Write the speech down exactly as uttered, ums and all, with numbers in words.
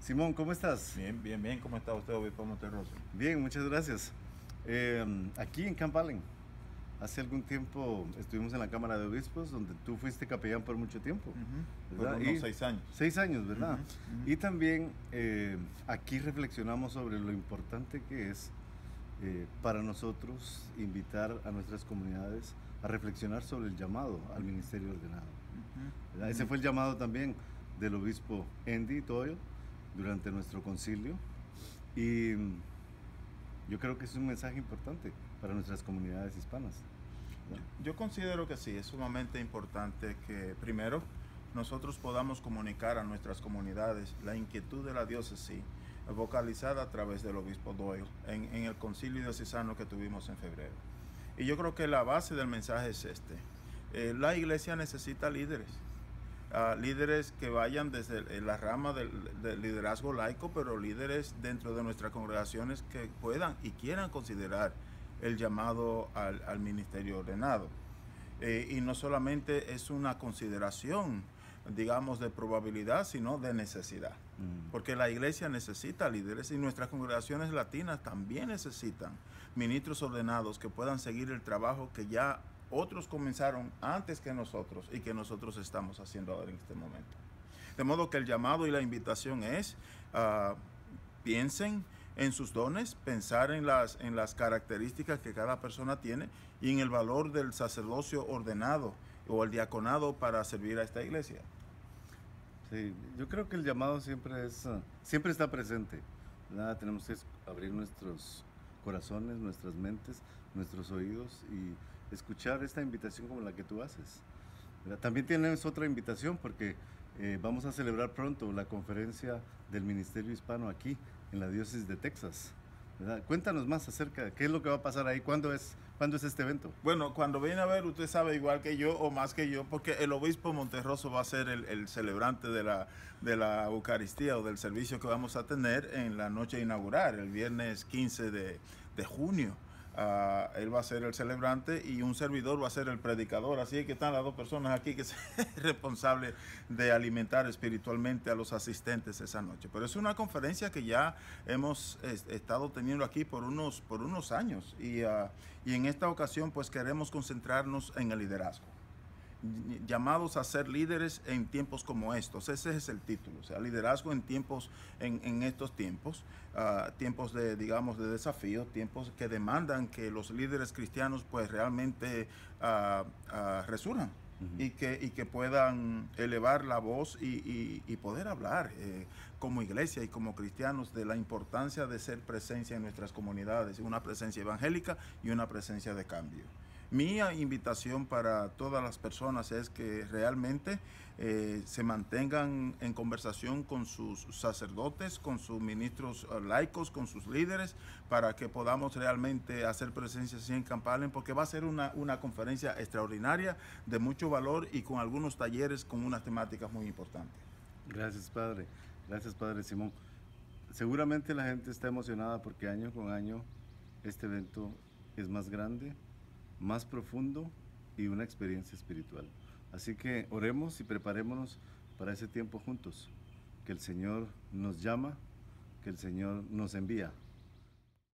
Simón, ¿cómo estás? Bien, bien, bien. ¿Cómo está usted, obispo Monterroso? Bien, muchas gracias. Eh, aquí en Camp Allen, hace algún tiempo estuvimos en la Cámara de Obispos, donde tú fuiste capellán por mucho tiempo. Uh-huh. ¿Verdad? Por unos Y- seis años. Seis años, ¿verdad? Ujú, ujú. Y también eh, aquí reflexionamos sobre lo importante que es eh, para nosotros invitar a nuestras comunidades a reflexionar sobre el llamado al ministerio ordenado. Ujú, ¿Verdad? Ese ujú. fue el llamado también del obispo Andy Doyle durante nuestro concilio. Y mm, yo creo que es un mensaje importante para nuestras comunidades hispanas, ¿verdad? Yo considero que sí, es sumamente importante que primero nosotros podamos comunicar a nuestras comunidades la inquietud de la diócesis vocalizada a través del obispo Doyle en, en el concilio diocesano que tuvimos en febrero. Y yo creo que la base del mensaje es este. Eh, la iglesia necesita líderes. Uh, líderes que vayan desde la rama del, del liderazgo laico, pero líderes dentro de nuestras congregaciones que puedan y quieran considerar el llamado al, al ministerio ordenado. Eh, y no solamente es una consideración, digamos, de probabilidad, sino de necesidad. Mm. Porque la iglesia necesita líderes y nuestras congregaciones latinas también necesitan ministros ordenados que puedan seguir el trabajo que ya otros comenzaron antes que nosotros y que nosotros estamos haciendo ahora en este momento. De modo que el llamado y la invitación es, uh, piensen en sus dones, pensar en las, en las características que cada persona tiene y en el valor del sacerdocio ordenado o el diaconado para servir a esta iglesia. Sí, yo creo que el llamado siempre es, uh, siempre está presente, ¿verdad? Tenemos que abrir nuestros corazones, nuestras mentes, nuestros oídos y escuchar esta invitación como la que tú haces, ¿verdad? También tienes otra invitación porque eh, vamos a celebrar pronto la conferencia del Ministerio Hispano aquí en la diócesis de Texas, ¿verdad? Cuéntanos más acerca de qué es lo que va a pasar ahí, cuándo es, cuándo es este evento. Bueno, cuando viene a ver, usted sabe igual que yo o más que yo, porque el obispo Monterroso va a ser el, el celebrante de la, de la Eucaristía o del servicio que vamos a tener en la noche inaugural, el viernes quince de, de junio. Uh, él va a ser el celebrante y un servidor va a ser el predicador, así que están las dos personas aquí que son responsables de alimentar espiritualmente a los asistentes esa noche. Pero es una conferencia que ya hemos es, estado teniendo aquí por unos, por unos años y, uh, y en esta ocasión pues queremos concentrarnos en el liderazgo. Llamados a ser líderes en tiempos como estos, ese es el título, o sea, liderazgo en tiempos, en, en estos tiempos, uh, tiempos de, digamos, de desafío, tiempos que demandan que los líderes cristianos pues realmente uh, uh, resurjan. Uh-huh. y, que, y que puedan elevar la voz y, y, y poder hablar eh, como iglesia y como cristianos de la importancia de ser presencia en nuestras comunidades, una presencia evangélica y una presencia de cambio. Mi invitación para todas las personas es que realmente eh, se mantengan en conversación con sus sacerdotes, con sus ministros uh, laicos, con sus líderes, para que podamos realmente hacer presencia así en Camp Allen, porque va a ser una, una conferencia extraordinaria, de mucho valor y con algunos talleres con unas temáticas muy importantes. Gracias, Padre. Gracias, Padre Simón. Seguramente la gente está emocionada porque año con año este evento es más grande, más profundo y una experiencia espiritual. Así que oremos y preparémonos para ese tiempo juntos, que el Señor nos llama, que el Señor nos envía